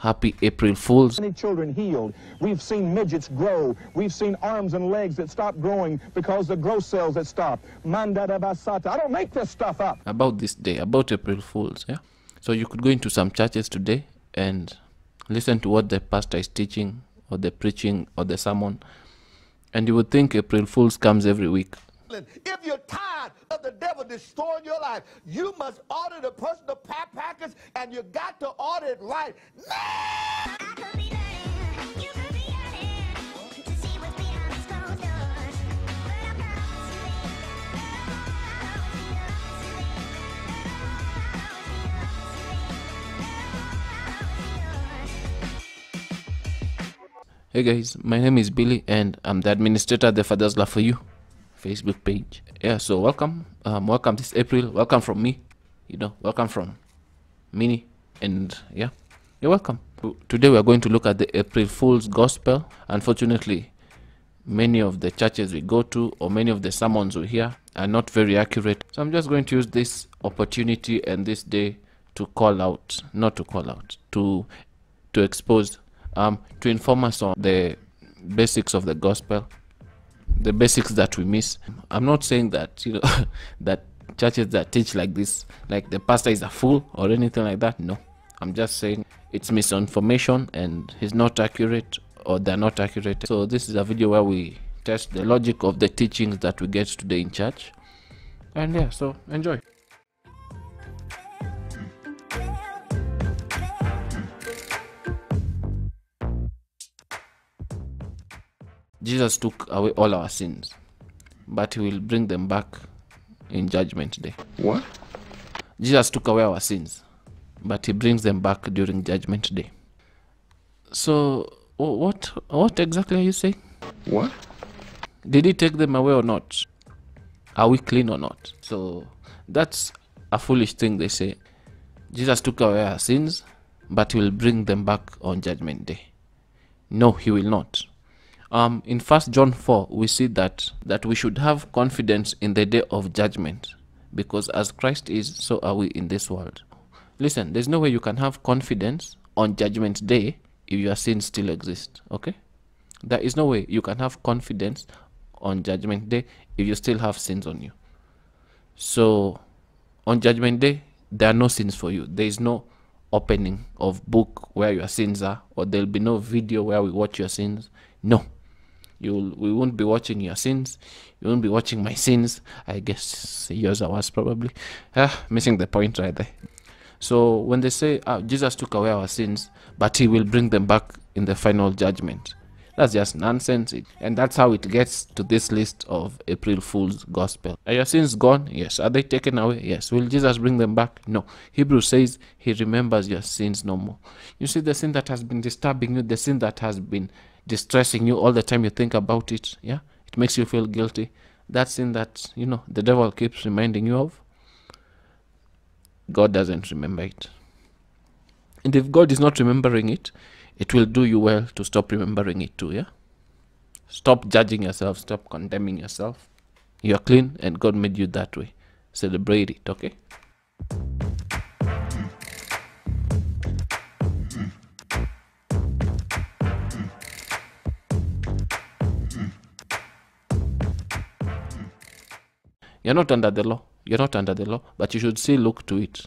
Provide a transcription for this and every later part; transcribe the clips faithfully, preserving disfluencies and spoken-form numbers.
Happy April Fools. Many children healed. We've seen midgets grow. We've seen arms and legs that stop growing because the growth cells that stop. Mandada basata. I don't make this stuff up. About this day, about April Fools, yeah? So you could go into some churches today and listen to what the pastor is teaching or the preaching or the sermon, and you would think April Fools comes every week. If you're tired of the devil destroying your life, you must order the personal pack package, and you got to order it right now. Hey guys, my name is Billy and I'm the administrator of the Father's Love for You Facebook page. Yeah, so welcome, um, welcome this April, welcome from me, you know, welcome from Minnie, and yeah, you're welcome. Today we are going to look at the April Fool's Gospel. Unfortunately, many of the churches we go to or many of the sermons we hear are not very accurate. So I'm just going to use this opportunity and this day to call out, not to call out, to to expose, um, to inform us on the basics of the gospel, the basics that we miss. I'm not saying that, you know, that churches that teach like this, like the pastor is a fool or anything like that. No, I'm just saying it's misinformation and he's not accurate or they're not accurate. So this is a video where we test the logic of the teachings that we get today in church. And yeah, so enjoy. Jesus took away all our sins, but he will bring them back in judgment day. What? Jesus took away our sins, but he brings them back during judgment day. So what what exactly are you saying? What? Did he take them away or not? Are we clean or not? So that's a foolish thing they say. Jesus took away our sins, but he will bring them back on judgment day. No, he will not. Um, in First John four, we see that that we should have confidence in the day of judgment, because as Christ is, so are we in this world. Listen, there's no way you can have confidence on judgment day if your sins still exist, okay? There is no way you can have confidence on judgment day if you still have sins on you. So, on judgment day, there are no sins for you. There is no opening of book where your sins are, or there'll be no video where we watch your sins. No. You'll, we won't be watching your sins. You won't be watching my sins. I guess yours are worse probably. Ah, missing the point right there. So when they say ah, Jesus took away our sins, but he will bring them back in the final judgment, that's just nonsense. And that's how it gets to this list of April Fool's Gospel. Are your sins gone? Yes. Are they taken away? Yes. Will Jesus bring them back? No. Hebrews says he remembers your sins no more. You see, the sin that has been disturbing you, the sin that has been distressing you all the time you think about it, yeah, it makes you feel guilty. That sin that, you know, the devil keeps reminding you of, God doesn't remember it. And if God is not remembering it, it will do you well to stop remembering it too, yeah? Stop judging yourself, stop condemning yourself. You're clean and God made you that way. Celebrate it, okay? You're not under the law. You're not under the law, but you should still look to it.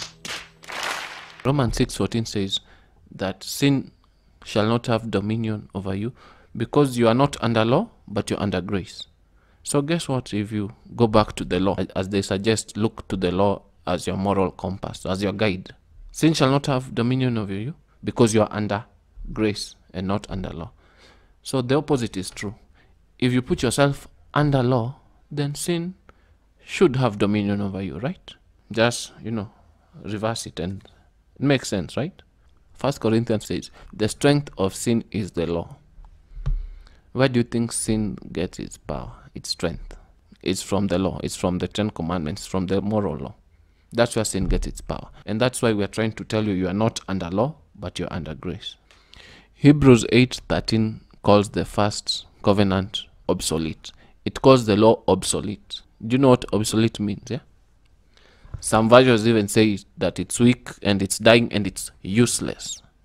Romans six fourteen says that sin shall not have dominion over you, because you are not under law, but you're under grace. So guess what? If you go back to the law, as they suggest, look to the law as your moral compass, as your guide. Sin shall not have dominion over you, because you are under grace and not under law. So the opposite is true. If you put yourself under law, then sin should have dominion over you, right? Just, you know, reverse it and it makes sense, right? First Corinthians says, the strength of sin is the law. Where do you think sin gets its power, its strength? It's from the law. It's from the Ten Commandments, from the moral law. That's where sin gets its power. And that's why we're trying to tell you, you are not under law, but you're under grace. Hebrews eight thirteen calls the first covenant obsolete. It calls the law obsolete. Do you know what obsolete means? Yeah. Some versions even say that it's weak and it's dying and it's useless.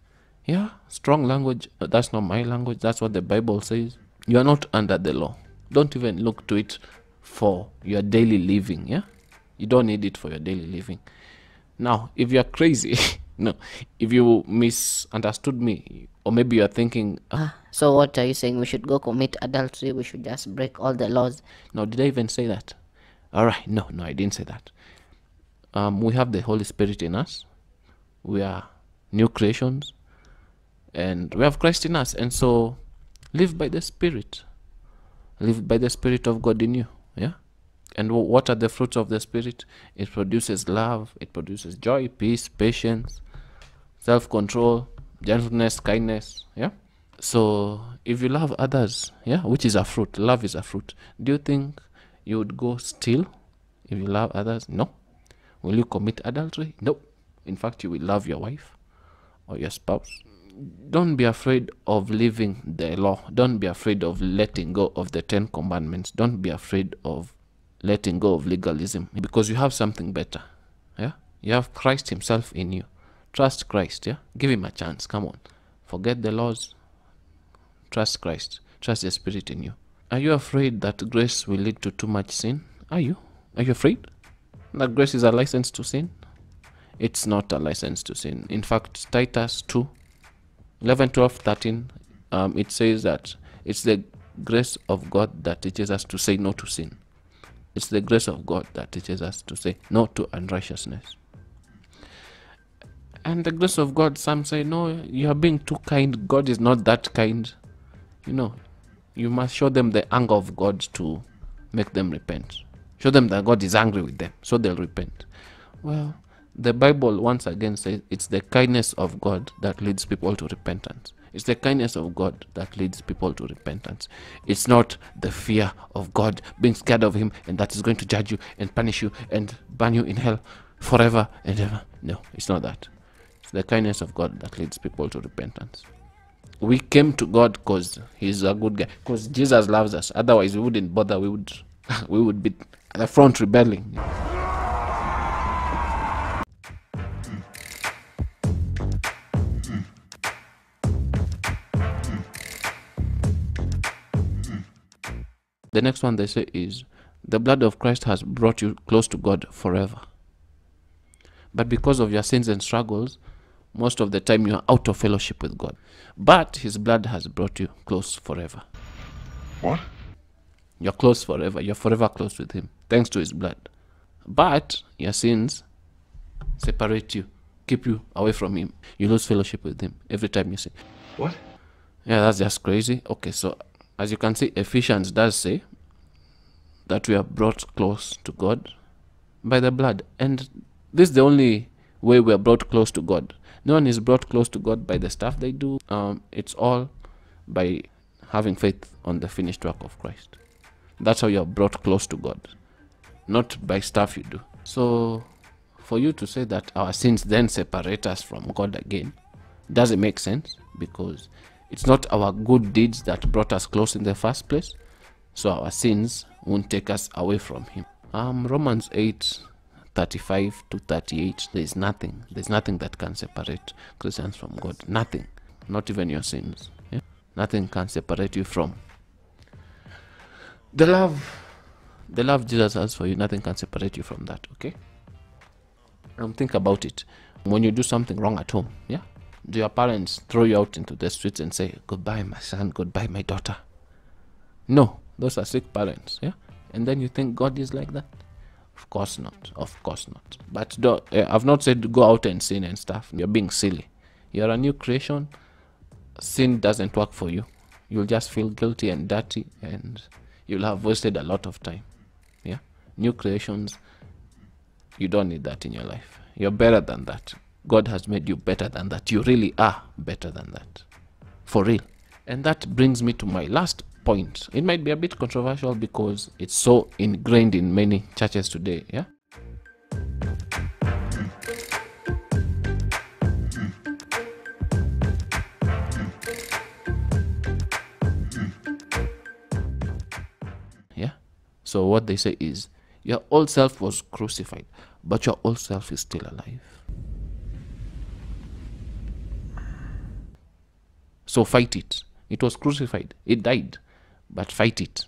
Yeah, strong language. uh, That's not my language. That's what the Bible says. You are not under the law. Don't even look to it for your daily living. Yeah, you don't need it for your daily living. Now, if you're crazy, no, if you misunderstood me, or maybe you're thinking, uh, Ah, so what are you saying? We should go commit adultery? We should just break all the laws? no, did I even say that? All right, no, no, I didn't say that. Um, we have the Holy Spirit in us. We are new creations, and we have Christ in us. And so, live by the Spirit. Live by the Spirit of God in you. Yeah. And wh- what are the fruits of the Spirit? It produces love. It produces joy, peace, patience, self-control, gentleness, kindness. Yeah. So if you love others, yeah, which is a fruit, love is a fruit. Do you think you would go steal if you love others? No. Will you commit adultery? No. In fact, you will love your wife or your spouse. Don't be afraid of living the law. Don't be afraid of letting go of the Ten Commandments. Don't be afraid of letting go of legalism, because you have something better. Yeah, you have Christ himself in you. Trust Christ. Yeah, give him a chance. Come on, forget the laws. Trust Christ. Trust the Spirit in you. Are you afraid that grace will lead to too much sin? Are you? Are you afraid that grace is a license to sin? It's not a license to sin. In fact, Titus two, eleven, twelve, thirteen, um, it says that it's the grace of God that teaches us to say no to sin. It's the grace of God that teaches us to say no to unrighteousness. And the grace of God, some say, no, you are being too kind. God is not that kind. You know, you must show them the anger of God to make them repent. Show them that God is angry with them, so they'll repent. Well, the Bible once again says it's the kindness of God that leads people to repentance. It's the kindness of God that leads people to repentance. It's not the fear of God, being scared of him, and that is going to judge you and punish you and burn you in hell forever and ever. No, it's not that. It's the kindness of God that leads people to repentance. We came to God because he's a good guy, because Jesus loves us. Otherwise, we wouldn't bother. We would, we would be at the front rebelling. The next one they say is, the blood of Christ has brought you close to God forever. But because of your sins and struggles, most of the time you are out of fellowship with God. But his blood has brought you close forever. What? You're close forever. You're forever close with him, thanks to his blood. But your sins separate you, keep you away from him. You lose fellowship with him every time you sin. What? Yeah, that's just crazy. Okay, so as you can see, Ephesians does say that we are brought close to God by the blood. And this is the only way we are brought close to God. No one is brought close to God by the stuff they do. Um, it's all by having faith on the finished work of Christ. That's how you are brought close to God, not by stuff you do. So for you to say that our sins then separate us from God again doesn't make sense, because it's not our good deeds that brought us close in the first place. So our sins won't take us away from him. Um, Romans eight, thirty-five to thirty-eight, there's nothing. There's nothing that can separate Christians from God. Nothing. Not even your sins. Yeah? Nothing can separate you from the love. The love Jesus has for you. Nothing can separate you from that, okay? Um, think about it. When you do something wrong at home, yeah? Do your parents throw you out into the streets and say, goodbye, my son, goodbye, my daughter? No, those are sick parents, yeah? And then you think God is like that? Of course not, of course not. But do, uh, I've not said go out and sin and stuff. You're being silly. You're a new creation. Sin doesn't work for you. You'll just feel guilty and dirty, and you'll have wasted a lot of time, yeah? New creations, you don't need that in your life. You're better than that. God has made you better than that. You really are better than that. For real. And that brings me to my last point. It might be a bit controversial because it's so ingrained in many churches today, yeah? Yeah? So what they say is, your old self was crucified, but your old self is still alive. So fight it. It was crucified. It died. But fight it.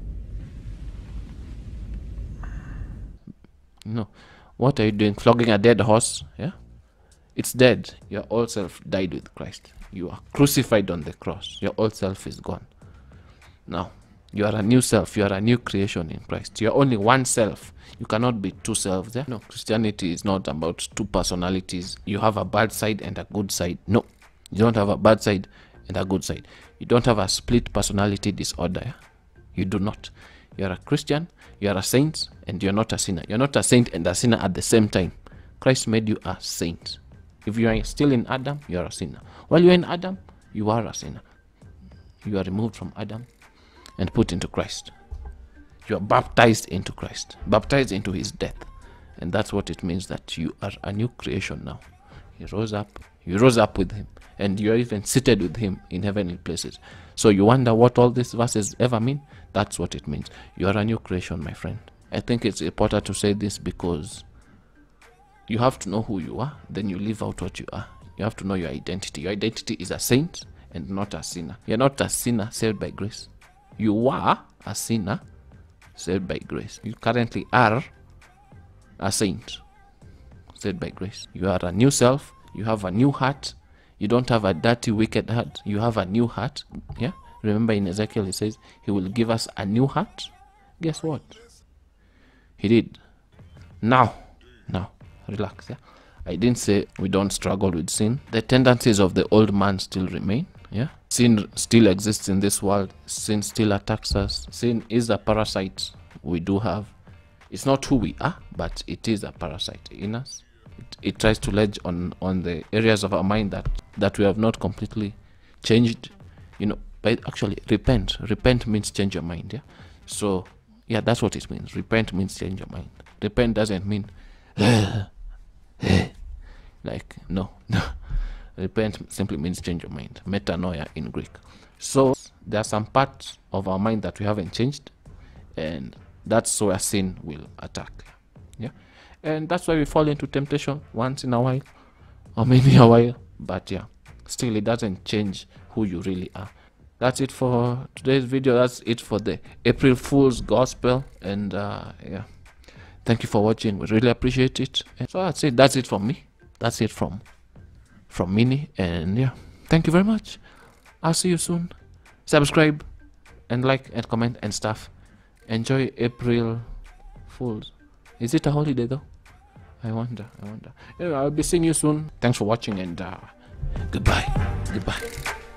No. What are you doing? Flogging a dead horse? Yeah? It's dead. Your old self died with Christ. You are crucified on the cross. Your old self is gone. Now, you are a new self. You are a new creation in Christ. You are only one self. You cannot be two selves. Yeah? No, Christianity is not about two personalities. You have a bad side and a good side. No, you don't have a bad side and a good side. You don't have a split personality disorder. Yeah? You do not. You are a Christian, you are a saint, and you're not a sinner. You're not a saint and a sinner at the same time. Christ made you a saint. If you are still in Adam, you are a sinner. While you're in Adam, you are a sinner. You are removed from Adam and put into Christ. You are baptized into Christ, baptized into his death. And that's what it means, that you are a new creation now. He rose up, you rose up with him, and you're even seated with him in heavenly places. So you wonder what all these verses ever mean? That's what it means. You are a new creation, my friend. I think it's important to say this because you have to know who you are, then you live out what you are. You have to know your identity. Your identity is a saint and not a sinner. You're not a sinner saved by grace. You are a sinner saved by grace. You currently are a saint saved by grace. You are a new self. You have a new heart. You don't have a dirty, wicked heart. You have a new heart. Yeah? Remember in Ezekiel, he says he will give us a new heart. Guess what? He did. Now, now, relax. Yeah? I didn't say we don't struggle with sin. The tendencies of the old man still remain. Yeah? Sin still exists in this world. Sin still attacks us. Sin is a parasite we do have. It's not who we are, but it is a parasite in us. It, it tries to ledge on, on the areas of our mind that, that we have not completely changed. You know, but actually, repent. Repent means change your mind. Yeah. So, yeah, that's what it means. Repent means change your mind. Repent doesn't mean like, no, no. Repent simply means change your mind. Metanoia in Greek. So there are some parts of our mind that we haven't changed, and that's where sin will attack. Yeah, and that's why we fall into temptation once in a while, or maybe a while. But yeah, still it doesn't change who you really are. That's it for today's video. That's it for the April Fool's Gospel. And uh, yeah, thank you for watching. We really appreciate it. And so that's it. That's it from me. That's it from from Mini. And yeah, thank you very much. I'll see you soon. Subscribe and like and comment and stuff. Enjoy April Fools. Is it a holiday though? I wonder. I wonder. Anyway, I'll be seeing you soon. Thanks for watching, and uh, goodbye. Goodbye.